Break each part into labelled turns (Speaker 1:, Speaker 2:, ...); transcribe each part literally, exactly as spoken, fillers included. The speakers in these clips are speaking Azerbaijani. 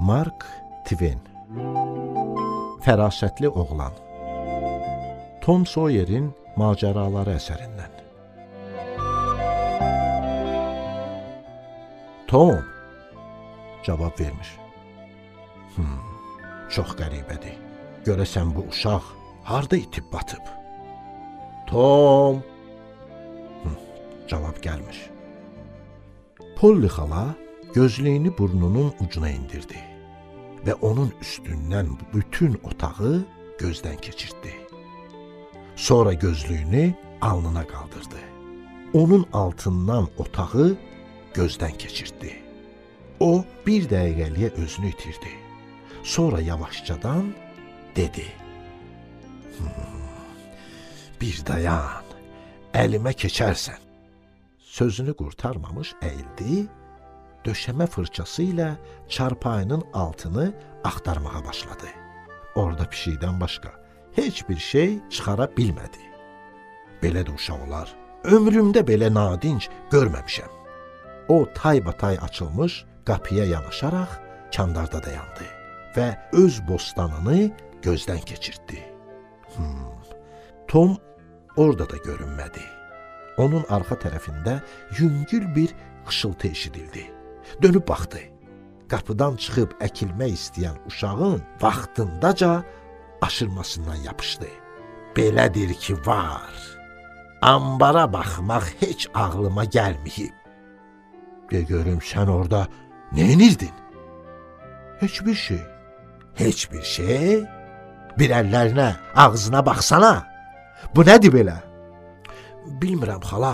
Speaker 1: Mark Twain. Fərasətli oğlan. Tom Sawyer'in macəraları əsərindən. Tom cavab vermiş. Hmm, çox qəribədir. Görəsən bu uşaq harda itib batıb? Tom hmm, cavab gəlmiş. Polly xala gözlüyünü burnunun ucuna indirdi və onun üstündən bütün otağı gözdən keçirtdi. Sonra gözlüyünü alnına qaldırdı. Onun altından otağı gözdən keçirtdi. O bir dəqiqəliyə özünü itirdi. Sonra yavaşcadan dedi. Hmm, bir dayan, əlimə keçərsən. Sözünü qurtarmamış əyildi, döşəmə fırçası ilə çarpayının altını axtarmağa başladı. Orada pişikdən başqa heç bir şey çıxara bilmədi. Belə də uşaq olar. Ömrümdə belə nadinc görməmişəm. O taybatay açılmış qapıya yanaşaraq kandarda dayandı və öz bostanını gözdən keçirtdi. Hmm. Tom orada da görünmədi. Onun arxa tərəfində yüngül bir xışıltı eşidildi. Dönüb baxdı. Qapıdan çıxıb əkilmək istəyən uşağın vaxtındaca aşırmasından yapışdı. Belədir ki, var. Ambara baxmaq heç ağlıma gəlməyib. De görüm, sən orada neynirdin? Heç bir şey. Heç bir şey? Bir əllərinə, ağzına baxsana. Bu nədir belə? Bilmirəm, xala.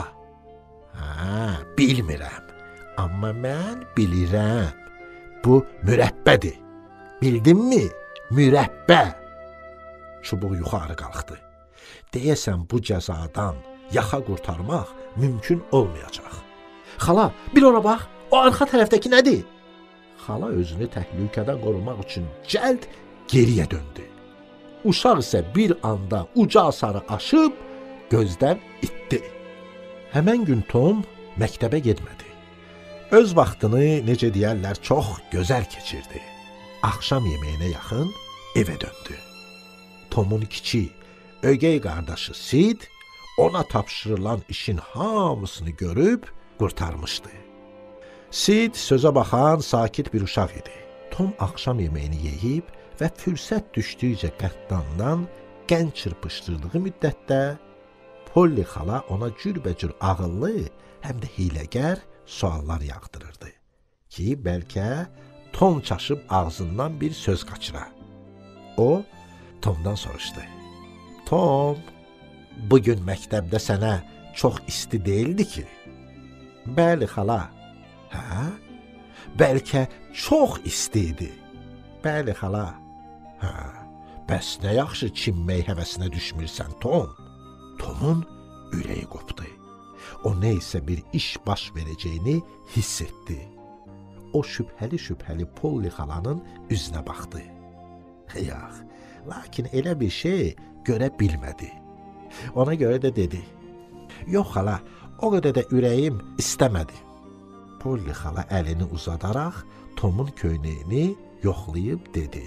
Speaker 1: Hə, bilmirəm. Amma mən bilirəm. Bu mürəbbədir. Bildinmi? Mürəbbə. Çubuq yuxarı qalxdı. Deyəsən bu cəzadan yaxa qurtarmaq mümkün olmayacaq. Xala, bir ora bax, o arxa tərəfdəki nədir? Xala özünü təhlükədən qorumaq üçün cəld geriyə döndü. Uşaq isə bir anda uca sarı aşıb gözdən itdi. Həmən gün Tom məktəbə getmədi. Öz vaxtını, necə deyərlər, çox gözəl keçirdi. Axşam yeməyinə yaxın evə döndü. Tomun kiçik, ögey qardaşı Sid ona tapşırılan işin hamısını görüb qurtarmışdı. Sid sözə baxan sakit bir uşaq idi. Tom axşam yeməyini yeyib və fürsət düşdükcə qəddandan qən çırpışdırdığı müddətdə Polly xala ona cürbəcür ağıllı, həm də hiləgər suallar yağdırırdı ki, bəlkə Tom çaşıb ağzından bir söz qaçıra. O, Tomdan soruşdu. Tom, bugün məktəbdə sənə çox isti deyildi ki? Bəli, xala. Hə? Bəlkə çox isti idi. Bəli, xala. Hə, bəs nə yaxşı çimmək həvəsinə düşmürsən, Tom? Tomun ürəyi qopdu. O neysə bir iş baş verəcəyini hiss etdi. O şübhəli-şübhəli Polly xalanın üzünə baxdı. Yox, lakin elə bir şey görə bilmədi. Ona görə də dedi. Yox, xala, o qədər də ürəyim istəmədi. Polly xala əlini uzadaraq Tomun köynəyini yoxlayıb dedi.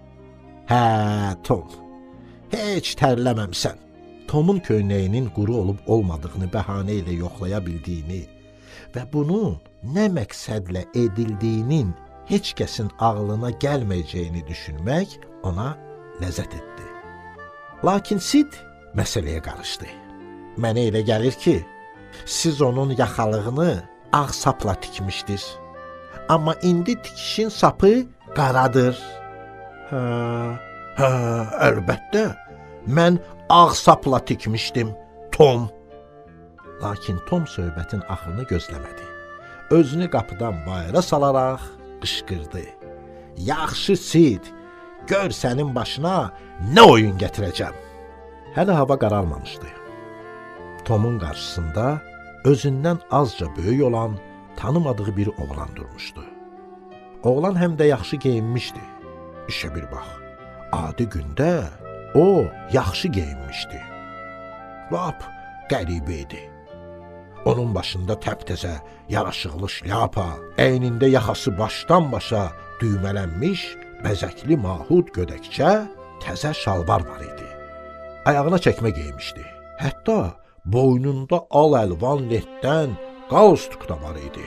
Speaker 1: Hə, Tom, heç tərləməmsən. Tomun köynəyinin quru olub olmadığını bəhanə ilə yoxlaya bildiyini və bunun nə məqsədlə edildiyinin heç kəsin ağlına gəlməyəcəyini düşünmək ona ləzzət etdi. Lakin Sid məsələyə qarışdı. Mənə elə gəlir ki, siz onun yaxalığını ağ sapla tikmişdir. Amma indi tikişin sapı qaradır. Hə, hə, əlbəttə, mən ağ sapla tikmişdim, Tom. Lakin Tom söhbətin axırını gözləmədi. Özünü qapıdan bayıra salaraq qışqırdı. Yaxşı Sid, gör sənin başına nə oyun gətirəcəm. Hələ hava qaralmamışdı. Tomun qarşısında özündən azca böyük olan, tanımadığı bir oğlan durmuşdu. Oğlan həm də yaxşı geyinmişdi. İşə bir bax, adi gündə o yaxşı geyinmişdi. Lap qəribə idi. Onun başında təptəzə, yaraşıqlı şlyapa, əynində yaxası başdan başa düymələnmiş, bəzəkli mahud gödəkçə, təzə şalvar var idi. Ayağına çəkmə geymişdi. Hətta boynunda al əlvan lentdən qalstuk da var idi.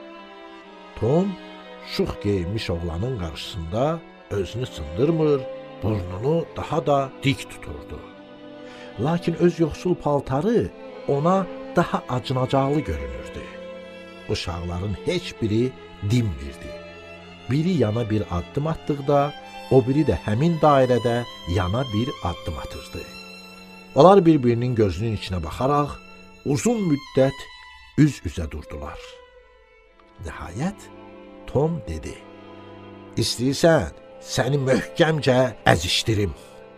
Speaker 1: Tom şux geyinmiş oğlanın qarşısında özünü sındırmır, burnunu daha da dik tuturdu. Lakin öz yoxsul paltarı ona daha acınacaqlı görünürdü. Uşaqların heç biri dinmirdi. Biri yana bir addım atdıqda, o biri də həmin dairədə yana bir addım atırdı. Onlar bir-birinin gözünün içinə baxaraq uzun müddət üz-üzə durdular. Nəhayət Tom dedi: "İstəyirsən, səni möhkəmcə əzişdirim.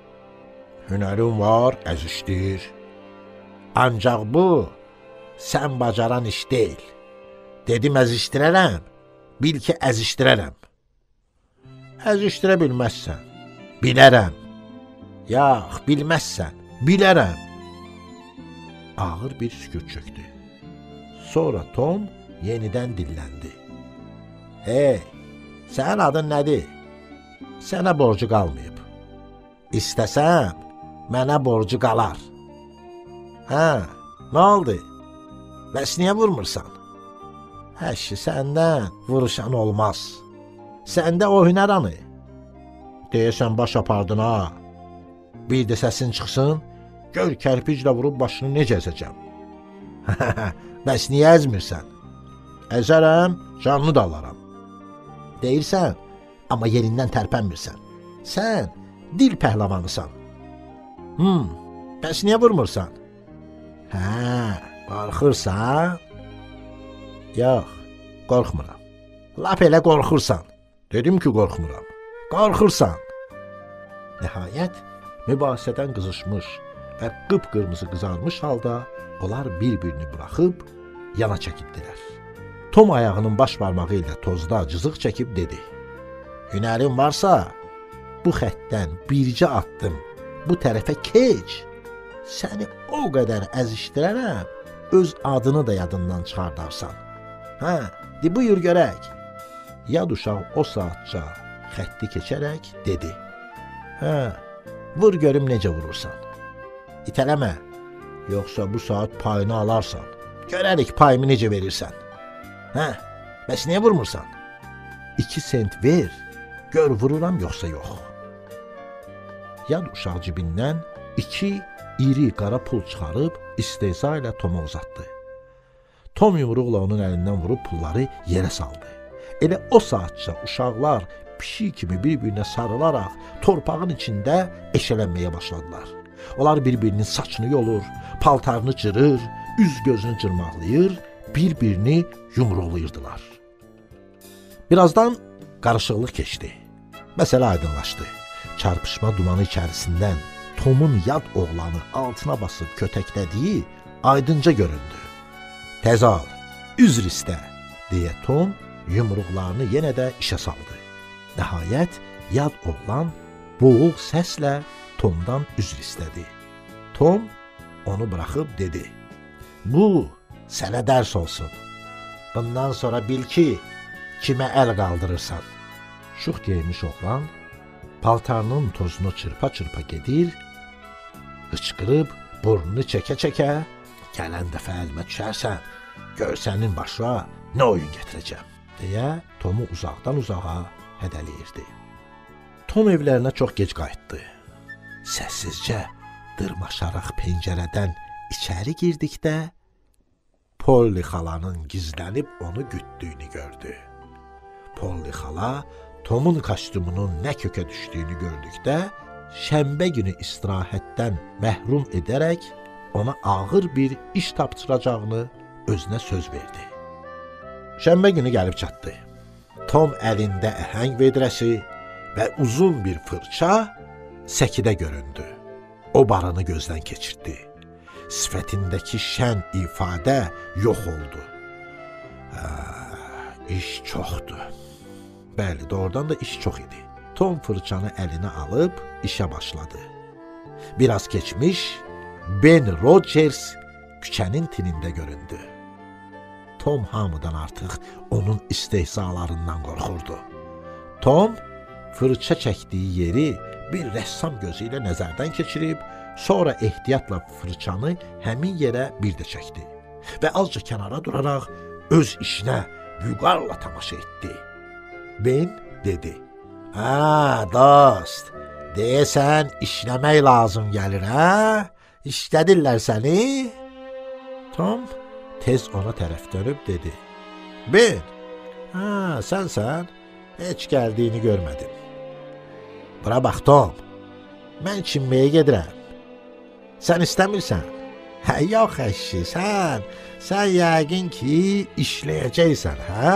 Speaker 1: Hünərin var, əzişdir. Ancaq bu, sən bacaran iş deyil. Dedim əzişdirərəm, bil ki əzişdirərəm. Əzişdirə bilməzsən, bilərəm. Yax, bilməzsən, bilərəm." Ağır bir sükut çöktü. Sonra Tom yenidən dilləndi. "Hey, sənin adın nədir? Sənə borcu qalmayıb. İstəsəm, mənə borcu qalar." "Hə, nə oldu? Bəs niyə vurmursan?" "Həşi, səndən vuruşan olmaz. Səndə o hünər anı. Deyəsən baş apardın ha. Bir də səsin çıxsın, gör kərpiclə vurub başını necə əzəcəm." "Bəs niyə əzmirsən?" "Əzərəm, canını da alaram." "Deyirsən, amma yerindən tərpənmirsən. Sən dil pəhləvanısan." "Hım, bəs niyə vurmursan?" "Hə, qorxursan?" "Yox, qorxmuram." "Lap elə qorxursan." "Dedim ki, qorxmuram." "Qorxursan." Nəhayət, mübahisədən qızışmış və qıpqırmızı qızarmış halda onlar bir-birini buraxıb yana çəkildilər. Tom ayağının baş barmağı ilə tozda cızıq çəkib dedi: "Hünərin varsa, bu xəttdən bircə addım bu tərəfə keç. Səni o qədər əzişdirərəm, öz adını da yadından çıxardarsan." "Hə, de buyur görək." Yad uşaq o saatca xətti keçərək dedi: "Hə, vur görüm necə vurursan. İtələmə, yoxsa bu saat payını alarsan. Görərik payımı necə verirsən." "Hə, bəs niyə vurmursan?" "İki sent ver, gör vururam yoxsa yox." Yad uşaq cibindən iki iri qara pul çıxarıb istehza ilə Toma uzatdı. Tom yumruqla onun əlindən vurub pulları yerə saldı. Elə o saatca uşaqlar pişik kimi bir-birinə sarılaraq torpağın içində eşələnməyə başladılar. Onlar bir-birinin saçını yolur, paltarını cırır, üz-gözünü cırmaqlayır, bir-birini yumruqlayırdılar. Birazdan qarışıqlıq keçdi. Məsələ aydınlaşdı. Çarpışma dumanı içərisindən Tomun yad oğlanı altına basıb kötəklədiyi aydınca göründü. "Tez al, üzr istə," deyə Tom yumruqlarını yenə də işə saldı. Nəhayət, yad oğlan boğuq səslə Tomdan üzr istədi. Tom onu buraxıb dedi: "Bu sənə dərs olsun. Bundan sonra bil ki, kimə əl qaldırırsan." Şux geymiş oğlan paltarının tozunu çırpa-çırpa gedir, hıçqırıb burnunu çəkə-çəkə, "Gələn dəfə əlimə düşərsən, gör sənin başına nə oyun gətirəcəm," deyə Tomu uzaqdan uzağa hədələyirdi. Tom evlərinə çox gec qayıtdı. Səssizcə dırmaşaraq pəncərədən içəri girdikdə Polly xalanın gizlənib onu gütdüyünü gördü. Polly xala Tomun kostyumunun nə kökə düşdüyünü gördükdə şənbə günü istirahətdən məhrum edərək ona ağır bir iş tapşıracağını özünə söz verdi. Şənbə günü gəlib çatdı. Tom əlində əhəng vedrəsi və uzun bir fırça səkidə göründü. O barını gözdən keçirdi. Sifətindəki şən ifadə yox oldu. Hə, iş çoxdur. Bəli, doğrudan da iş çox idi. Tom fırçanı əlinə alıb işə başladı. Biraz keçmiş, Ben Rogers küçənin tinində göründü. Tom hamıdan artıq onun istehzalarından qorxurdu. Tom fırça çəkdiyi yeri bir rəssam gözü ilə nəzərdən keçirib, sonra ehtiyatla fırçanı həmin yerə bir də çəkdi və azca kənara duraraq öz işinə vüqarla tamaşa etdi. Ben dedi, "Ha, dost, deyəsən işləmək lazım gəlir, hə? İşlədirlər səni?" Tom tez ona tərəf dönüb dedi, "Ben, ha, sənsən, heç gəldiyini görmədim. Bura bax, Tom, mən çinməyə gedirəm. Sən istəmirsən? Hə, yox əşi, sən, sən yəqin ki, işləyəcəksən, hə?"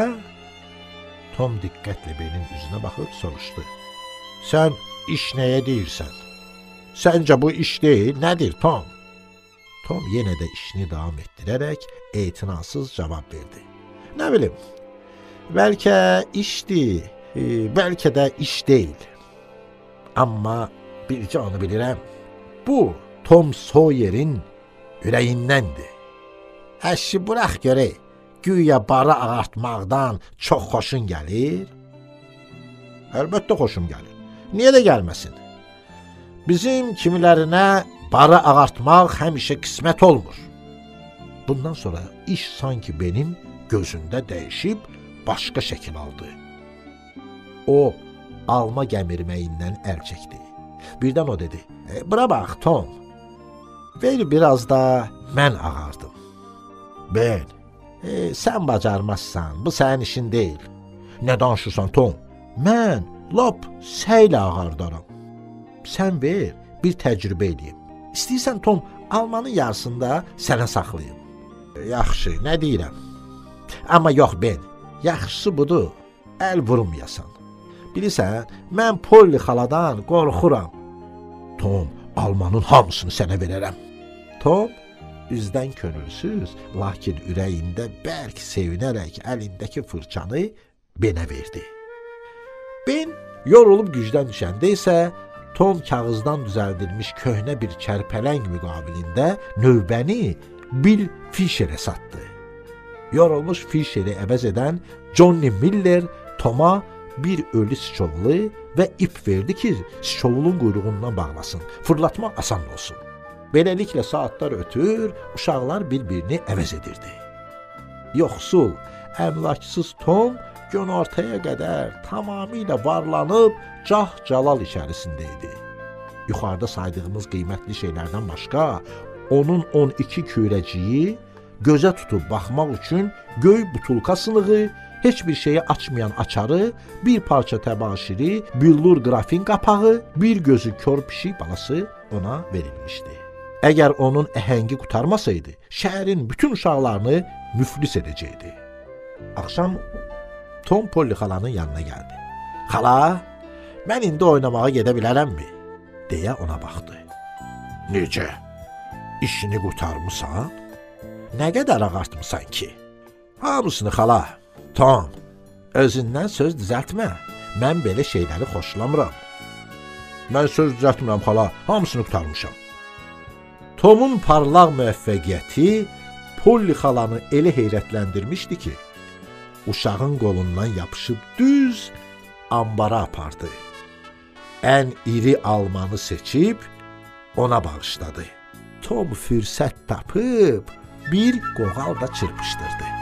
Speaker 1: Tom diqqətlə Benin üzünə baxıb soruşdu. "Sən iş nəyə deyirsən? Səncə bu iş deyil, nədir, Tom?" Tom yenə də işini davam etdirərək etinasız cavab verdi. "Nə bilim, bəlkə işdir, e, bəlkə də iş deyil. Amma bircə onu bilirəm, bu Tom Sawyer'in ürəyindəndir. Əşi, burax görək, güya barı ağartmaqdan çox xoşun gəlir?" "Əlbəttə xoşum gəlir. Niyə də gəlməsin? Bizim kimilərinə barı ağartmaq həmişə qismət olmur." Bundan sonra iş sanki Benin gözündə dəyişib başqa şəkil aldı. O, alma gəmirməyindən əl çəkdi. Birdən o dedi, e, "Bura bax, Tom, ver biraz da mən ağardım." "Ben, e, sən bacarmazsan, bu sənin işin deyil." "Nə danışırsan, Tom? Mən lap səylə ağardaram." "Sən ver, bir təcrübə edeyim. İstəyirsən, Tom, almanın yarısını da sənə saxlayım." "Yaxşı, nə deyirəm? Amma yox, Ben, yaxşısı budur, əl vurmayasan. Bilirsən, mən Polly xaladan qorxuram." "Tom, almanın hamısını sənə verərəm." Tom üzdən könülsüz, lakin ürəyində bərk sevinərək əlindəki fırçanı Benə verdi. Ben yorulub gücdən düşəndə isə Tom kağızdan düzəldilmiş köhnə bir kərpələng müqabilində növbəni Bill Fisher'e satdı. Yorulmuş Fisher'i əvəz edən Johnny Miller Tom'a bir ölü siçovlu və ip verdi ki, siçovulun quyruğundan bağlasın, fırlatmaq asan olsun. Beləliklə saatlar ötür, uşaqlar bir-birini əvəz edirdi. Yoxsul, əmlaksız Tom günortaya qədər tamamilə varlanıb cah-calal içərisində idi. Yuxarıda saydığımız qiymətli şeylərdən başqa, onun on iki kürəciyi, gözə tutub baxmaq üçün göy butulka sınığı, heç bir şeyi açmayan açarı, bir parça təbaşiri, billur qrafin qapağı, bir gözü kör pişik balası ona verilmişdi. Əgər onun əhəngi qutarmasaydı, şəhərin bütün uşaqlarını müflis edəcəkdi. Axşam Tom Polly xalanın yanına gəldi. "Xala, mən indi oynamağa gedə bilərəmmi?" deyə ona baxdı. "Necə? İşini qurtarmısan? Nə qədər ağartmısan ki?" "Hamısını, xala." "Tom, özündən söz düzəltmə. Mən belə şeyləri xoşlamıram." "Mən söz düzəltmirəm, xala. Hamısını qurtarmışam." Tomun parlaq müvəffəqiyyəti Polly xalanı elə heyrətləndirmişdi ki, uşağın qolundan yapışıb düz ambara apardı. Ən iri almanı seçib ona bağışladı. Tom fürsət tapıb bir qoğal da çırpışdırdı.